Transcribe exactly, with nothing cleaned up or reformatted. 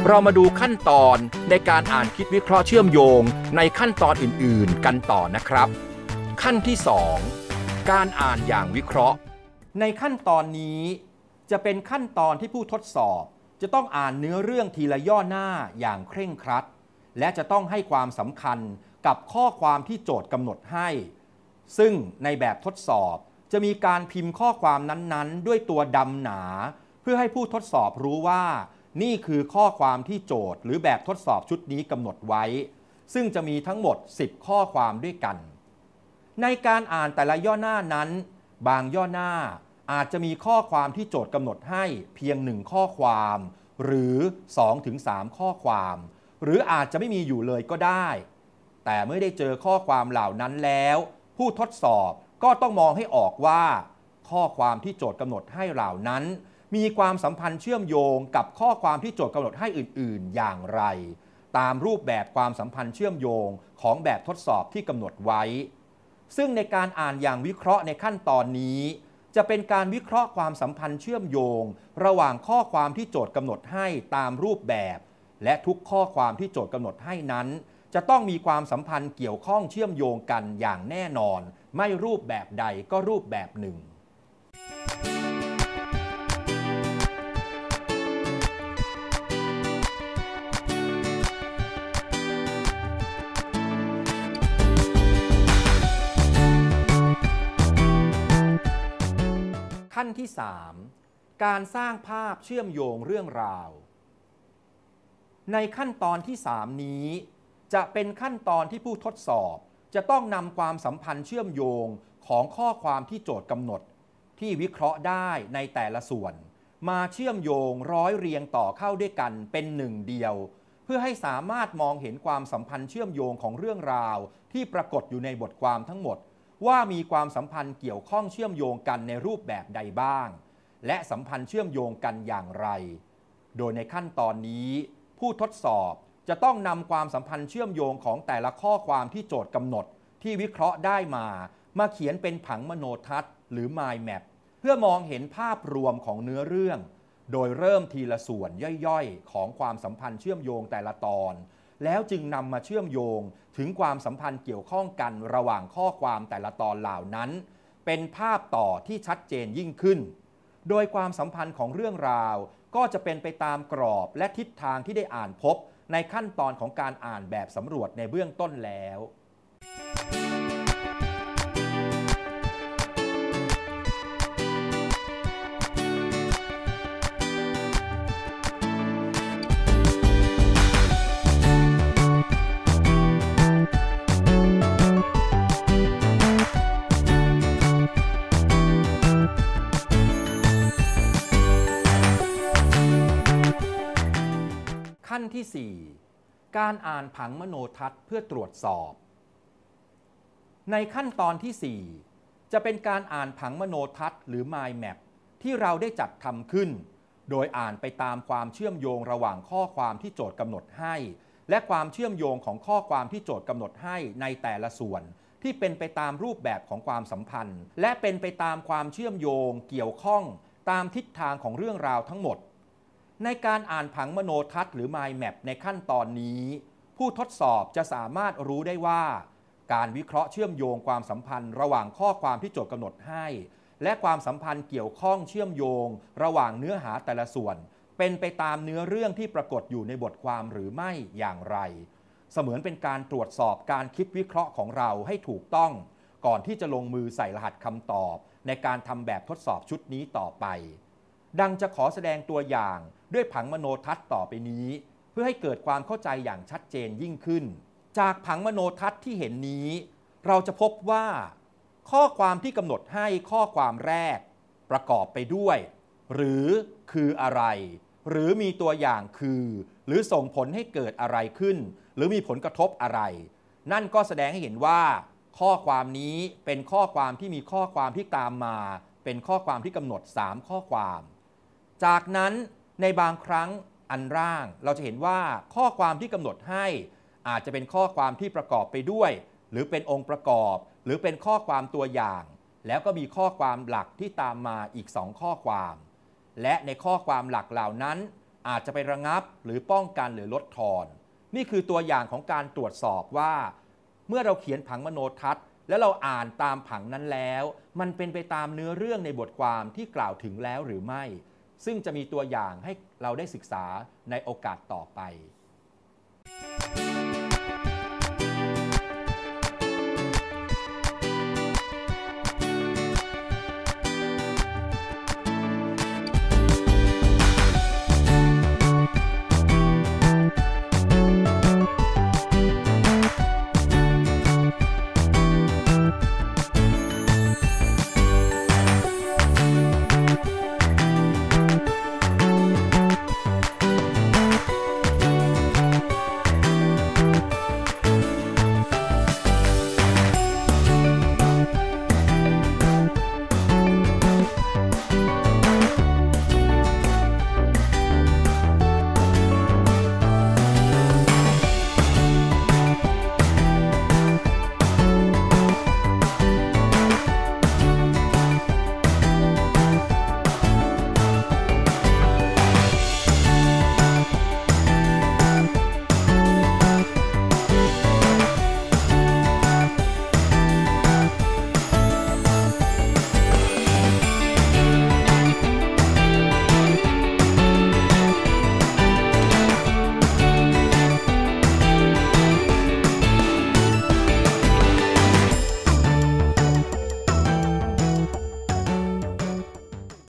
เรามาดูขั้นตอนในการอ่านคิดวิเคราะห์เชื่อมโยงในขั้นตอนอื่นๆกันต่อนะครับขั้นที่สองการอ่านอย่างวิเคราะห์ในขั้นตอนนี้จะเป็นขั้นตอนที่ผู้ทดสอบจะต้องอ่านเนื้อเรื่องทีละย่อหน้าอย่างเคร่งครัดและจะต้องให้ความสำคัญกับข้อความที่โจทย์กำหนดให้ซึ่งในแบบทดสอบจะมีการพิมพ์ข้อความนั้นๆด้วยตัวดำหนาเพื่อให้ผู้ทดสอบรู้ว่านี่คือข้อความที่โจทย์หรือแบบทดสอบชุดนี้กำหนดไว้ซึ่งจะมีทั้งหมดสิบข้อความด้วยกันในการอ่านแต่ละย่อหน้านั้นบางย่อหน้าอาจจะมีข้อความที่โจทย์กำหนดให้เพียงหนึ่งข้อความหรือ สองถึงสาม ข้อความหรืออาจจะไม่มีอยู่เลยก็ได้แต่เมื่อได้เจอข้อความเหล่านั้นแล้วผู้ทดสอบก็ต้องมองให้ออกว่าข้อความที่โจทย์กำหนดให้เหล่านั้นมีความสัมพันธ์เชื่อมโยงกับข้อความที่โจทย์กำหนดให้อื่นๆอย่างไรตามรูปแบบความสัมพันธ์เชื่อมโยงของแบบทดสอบที่กำหนดไว้ซึ่งในการอ่านอย่างวิเคราะห์ในขั้นตอนนี้จะเป็นการวิเคราะห์ความสัมพันธ์เชื่อมโยงระหว่างข้อความที่โจทย์กำหนดให้ตามรูปแบบและทุกข้อความที่โจทย์กำหนดให้นั้นจะต้องมีความสัมพันธ์เกี่ยวข้องเชื่อมโยงกันอย่างแน่นอนไม่รูปแบบใดก็รูปแบบหนึ่งขั้นที่สามการสร้างภาพเชื่อมโยงเรื่องราวในขั้นตอนที่สามนี้จะเป็นขั้นตอนที่ผู้ทดสอบจะต้องนำความสัมพันธ์เชื่อมโยงของข้อความที่โจทย์กำหนดที่วิเคราะห์ได้ในแต่ละส่วนมาเชื่อมโยงร้อยเรียงต่อเข้าด้วยกันเป็นหนึ่งเดียวเพื่อให้สามารถมองเห็นความสัมพันธ์เชื่อมโยงของเรื่องราวที่ปรากฏอยู่ในบทความทั้งหมดว่ามีความสัมพันธ์เกี่ยวข้องเชื่อมโยงกันในรูปแบบใดบ้างและสัมพันธ์เชื่อมโยงกันอย่างไรโดยในขั้นตอนนี้ผู้ทดสอบจะต้องนำความสัมพันธ์เชื่อมโยงของแต่ละข้อความที่โจทย์กำหนดที่วิเคราะห์ได้มามาเขียนเป็นผังมโนทัศน์หรือ mind map เพื่อมองเห็นภาพรวมของเนื้อเรื่องโดยเริ่มทีละส่วนย่อยๆของความสัมพันธ์เชื่อมโยงแต่ละตอนแล้วจึงนำมาเชื่อมโยงถึงความสัมพันธ์เกี่ยวข้องกันระหว่างข้อความแต่ละตอนเหล่านั้นเป็นภาพต่อที่ชัดเจนยิ่งขึ้นโดยความสัมพันธ์ของเรื่องราวก็จะเป็นไปตามกรอบและทิศทางที่ได้อ่านพบในขั้นตอนของการอ่านแบบสำรวจในเบื้องต้นแล้วขั้นที่สี่การอ่านผังมโนทัศน์เพื่อตรวจสอบในขั้นตอนที่สี่จะเป็นการอ่านผังมโนทัศน์หรือ mind map ที่เราได้จัดทำขึ้นโดยอ่านไปตามความเชื่อมโยงระหว่างข้อความที่โจทย์กำหนดให้และความเชื่อมโยงของข้อความที่โจทย์กำหนดให้ในแต่ละส่วนที่เป็นไปตามรูปแบบของความสัมพันธ์และเป็นไปตามความเชื่อมโยงเกี่ยวข้องตามทิศทางของเรื่องราวทั้งหมดในการอ่านผังมโนทัศน์หรือ mind map ในขั้นตอนนี้ผู้ทดสอบจะสามารถรู้ได้ว่าการวิเคราะห์เชื่อมโยงความสัมพันธ์ระหว่างข้อความที่โจทย์กำหนดให้และความสัมพันธ์เกี่ยวข้องเชื่อมโยงระหว่างเนื้อหาแต่ละส่วนเป็นไปตามเนื้อเรื่องที่ปรากฏอยู่ในบทความหรือไม่อย่างไรเสมือนเป็นการตรวจสอบการคิดวิเคราะห์ของเราให้ถูกต้องก่อนที่จะลงมือใส่รหัสคำตอบในการทำแบบทดสอบชุดนี้ต่อไปดังจะขอแสดงตัวอย่างด้วยผังมโนทัศน์ต่อไปนี้เพื่อให้เกิดความเข้าใจอย่างชัดเจนยิ่งขึ้นจากผังมโนทัศน์ที่เห็นนี้เราจะพบว่าข้อความที่กำหนดให้ข้อความแรกประกอบไปด้วยหรือคืออะไรหรือมีตัวอย่างคือหรือส่งผลให้เกิดอะไรขึ้นหรือมีผลกระทบอะไรนั่นก็แสดงให้เห็นว่าข้อความนี้เป็นข้อความที่มีข้อความที่ตามมาเป็นข้อความที่กำหนดสามข้อความจากนั้นในบางครั้งอันร่างเราจะเห็นว่าข้อความที่กำหนดให้อาจจะเป็นข้อความที่ประกอบไปด้วยหรือเป็นองค์ประกอบหรือเป็นข้อความตัวอย่างแล้วก็มีข้อความหลักที่ตามมาอีกสองข้อความและในข้อความหลักเหล่านั้นอาจจะไประงับหรือป้องกันหรือลดทอนนี่คือตัวอย่างของการตรวจสอบว่าเมื่อเราเขียนผังมโนทัศน์แล้วเราอ่านตามผังนั้นแล้วมันเป็นไปตามเนื้อเรื่องในบทความที่กล่าวถึงแล้วหรือไม่ซึ่งจะมีตัวอย่างให้เราได้ศึกษาในโอกาสต่อไป